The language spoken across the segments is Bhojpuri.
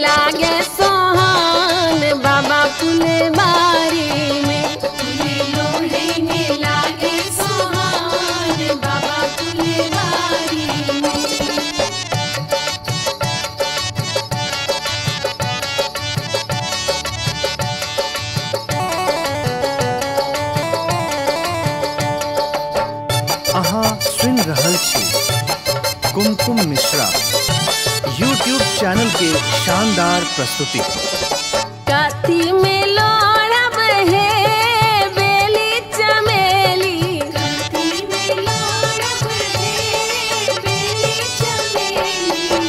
लागे सोहान बाबा फुलवारी में। लोढ़े में लागे सोहान बाबा फुलवारी में। अहाँ सुनि रहल छी कुमकुम मिश्रा यूट्यूब चैनल के शानदार प्रस्तुति। कथी में लोढ़ब है बेली चमेली, कथी में लोढ़ब है बेली चमेली।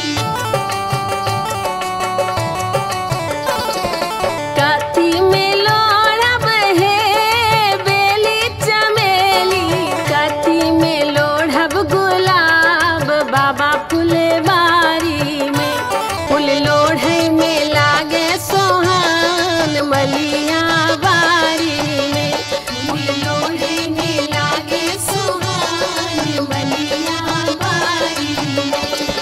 कथी में लोढ़ब है बेली चमेली, कथी में लोढ़ब गुलाब बाबा फुलवारी में। फूल लोढ़े में लागे सोहान मलिया बारी में। लोढ़े में लागे सोहान मलिया बारी में।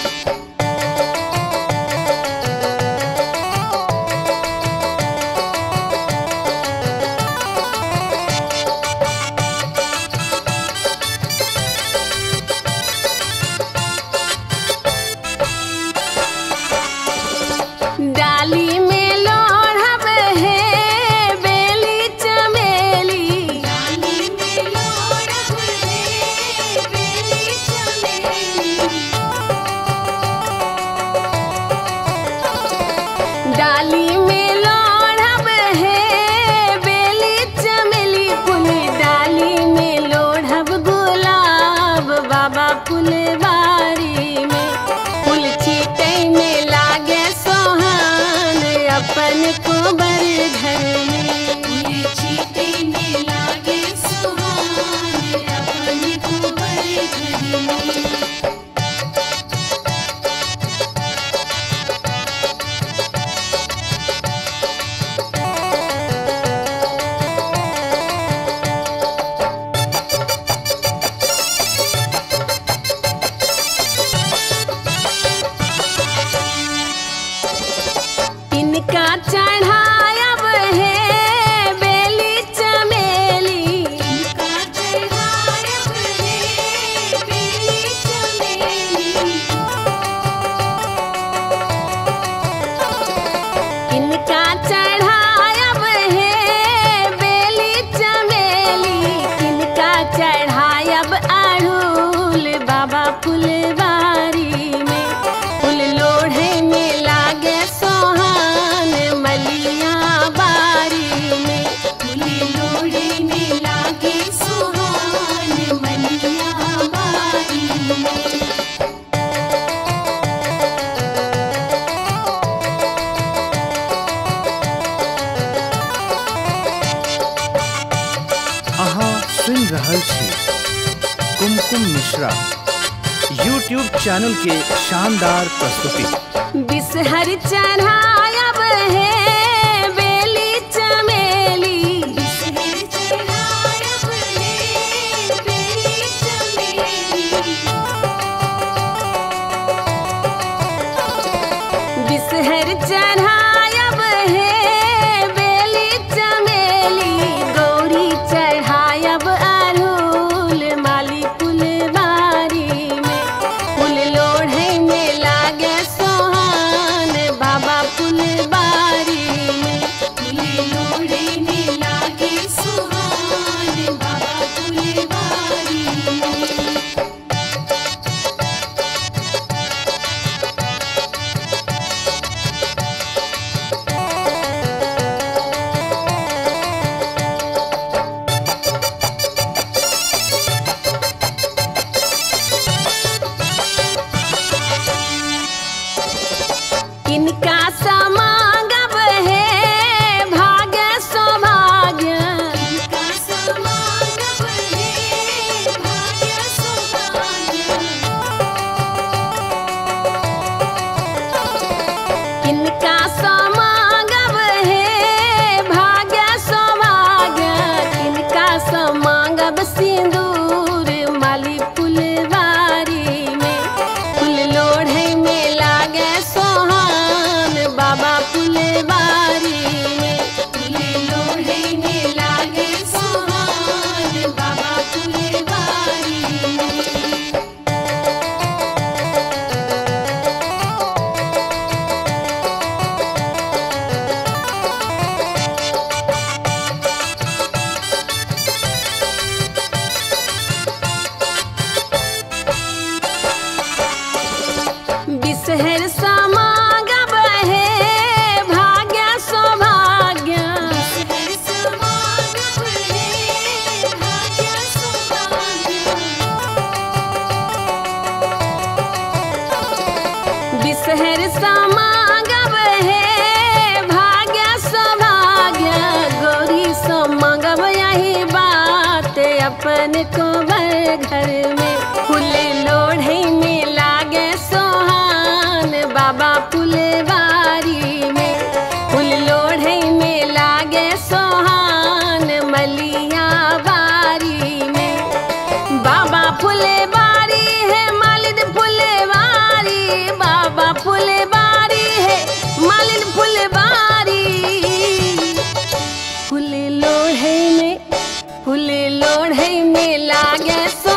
डाली में लोढ़ब है बेली चमेली, डाली में लोढ़ब है बेली चमेली। डाली में लोढ़ब है बेली चमेली। फूल डाली में लोढ़ब गुलाब बाबा फुलवारी में। फूल छीटे में लागे सोहान अपन कोबर घर में। फूल छीटे में लागे सोहान अपन कुंवर घर में। इनका चढ़ायब है बेली चमेली, इनका चढ़ायब है बेली चमेली। इनका चढ़ायब है बेली चमेली, इनका चढ़ायब अड़हुल बाबा फुलवारी में। फूल लोढ़े में लागे सोहान मलिया बारी में। लोढ़े में लागे सोहान मलिया बारी में। अहाँ सुनि रहल छी कुमकुम मिश्रा यूट्यूब चैनल के शानदार प्रस्तुति। बिसहर चढ़ायब है बेली चमेली, बिसहर चढ़ायब है बेली चमेली। बिसहर चढ़ायब है बेली चमेली। गौरी चढ़ायब अड़हुल माली फुलवारी में। फूल लोढ़े में लागे सोहान बाबा फुलवारी में। लोढ़े में लागे सोहान बाबा फुलवारी में। इनका समागम है भाग्य सौभाग्य, इनका समागम है भाग्य सौभाग्य। इनका समागम है भाग्य सौभाग्य। इनका समागम सिंदूर माली फुलवारी में। फूल लोढ़े में लागे सोहान बढ़ई में लागे